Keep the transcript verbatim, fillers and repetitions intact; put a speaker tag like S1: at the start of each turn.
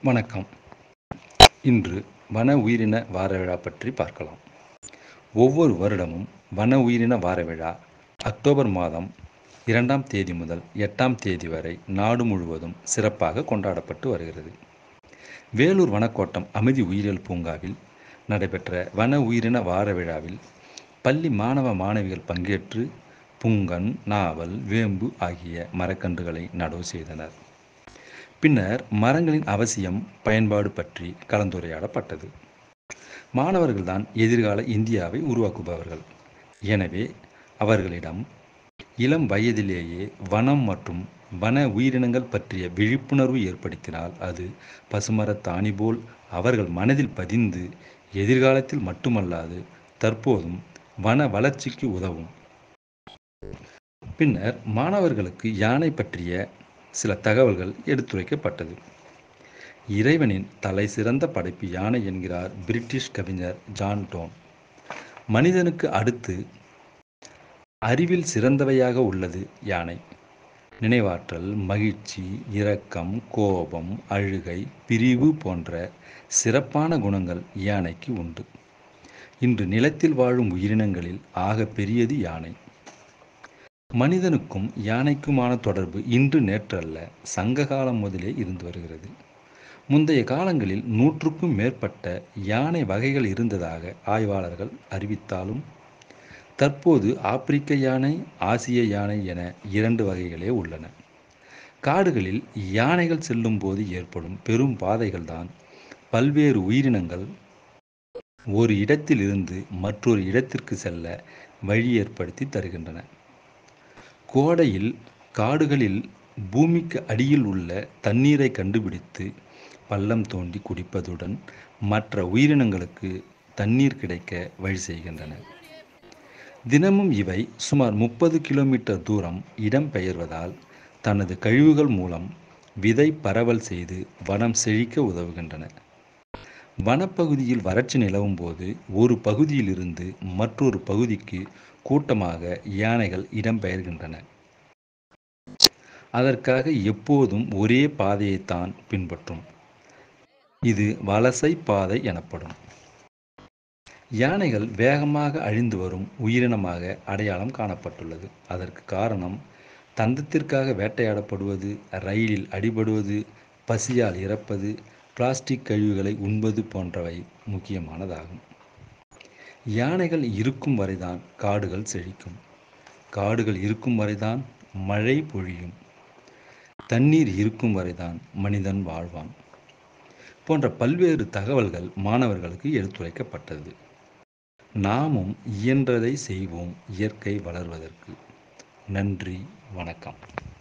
S1: வணக்கம். இன்று வன உயிரின வார விழா பற்றி பார்க்கலாம். ஒவ்வொரு வருடமும் வன உயிரின வார விழா அக்டோபர் மாதம் இரண்டாம் தேதி முதல் எட்டாம் தேதி வரை நாடு முழுவதும் சிறப்பாக கொண்டாடப்பட்டு வருகிறது. வேலூர் வனக்கோட்டம் அமைதி உயிரியல் பூங்காவில் நடைபெற்ற வன உயிரின வார விழாவில் பள்ளி மாணவ மாணவிகள் பங்கேற்று புங்கன், நாவல், வேம்பு ஆகிய மரக்கன்றுகளை நடவு செய்தனர். பின்னர் மரங்களின் அவசியம், பயன்பாடு பற்றி கலந்துரையாடப்பட்டது. மாணவர்கள்தான் எதிர்கால இந்தியாவை உருவாக்குபவர்கள். எனவே அவர்களிடம் இளம் வயதிலேயே வனம் மற்றும் வன உயிரினங்கள் பற்றிய விழிப்புணர்வு ஏற்படுத்தினால் அது பசுமரத்தாணி போல் அவர்கள் மனதில் பதிந்து எதிர்காலத்தில் மட்டுமல்லாது தற்போதும் வன வளர்ச்சிக்கு உதவும். பின்னர் மாணவர்களுக்கு யானை பற்றிய சில தகவல்கள் எடுத்துரைக்கப்பட்டது. இறைவனின் தலை சிறந்த படைப்பு யானை என்கிறார் பிரிட்டிஷ் கவிஞர் ஜான் டோன். மனிதனுக்கு அடுத்து அறிவில் சிறந்தவையாக உள்ளது யானை. நினைவாற்றல், மகிழ்ச்சி, இரக்கம், கோபம், அழுகை, பிரிவு போன்ற சிறப்பான குணங்கள் யானைக்கு உண்டு. இன்று நிலத்தில் வாழும் உயிரினங்களில் ஆக பெரியது யானை. மனிதனுக்கும் யானைக்குமான தொடர்பு இன்று நேற்றல்ல, சங்க காலம் முதலே இருந்து வருகிறது. முந்தைய காலங்களில் நூற்றுக்கும் மேற்பட்ட யானை வகைகள் இருந்ததாக ஆய்வாளர்கள் அறிவித்தாலும் தற்போது ஆப்பிரிக்க யானை, ஆசிய யானை என இரண்டு வகைகளே உள்ளன. காடுகளில் யானைகள் செல்லும் போது ஏற்படும் பெரும் பாதைகள்தான் பல்வேறு உயிரினங்கள் ஒரு இடத்தில் இருந்து மற்றொரு இடத்திற்கு செல்ல வழி ஏற்படுத்தி தருகின்றன. கோடையில் காடுகளில் பூமிக்கு அடியில் உள்ள தண்ணீரை கண்டுபிடித்து பள்ளம் தோண்டி குடிப்பதுடன் மற்ற உயிரினங்களுக்கு தண்ணீர் கிடைக்க வழி செய்கின்றன. தினமும் இவை சுமார் முப்பது கிலோமீட்டர் தூரம் இடம்பெயர்வதால் தனது கழிவுகள் மூலம் விதை பரவல் செய்து வனம் செழிக்க உதவுகின்றன. வனப்பகுதியில் வறட்சி நிலவும் போது ஒரு பகுதியிலிருந்து மற்றொரு பகுதிக்கு கூட்டமாக யானைகள் இடம்பெயர்கின்றன. அதற்காக எப்போதும் ஒரே பாதையைத்தான் பின்பற்றும். இது வலசை பாதை எனப்படும். யானைகள் வேகமாக அழிந்து வரும் உயிரினமாக அடையாளம் காணப்பட்டுள்ளது. அதற்கு காரணம் தந்தத்திற்காக வேட்டையாடப்படுவது, ரயிலில் அடிபடுவது, பசியால் இறப்பது, பிளாஸ்டிக் கழிவுகளை உண்பது போன்றவை முக்கியமானதாகும். யானைகள் இருக்கும் வரைதான் காடுகள் செழிக்கும். காடுகள் இருக்கும் வரைதான் மழை பொழியும். தண்ணீர் இருக்கும் வரைதான் மனிதன் வாழ்வான் போன்ற பல்வேறு தகவல்கள் மாணவர்களுக்கு எடுத்துரைக்கப்பட்டது. நாமும் இயன்றதை செய்வோம் இயற்கை வளர்வதற்கு. நன்றி, வணக்கம்.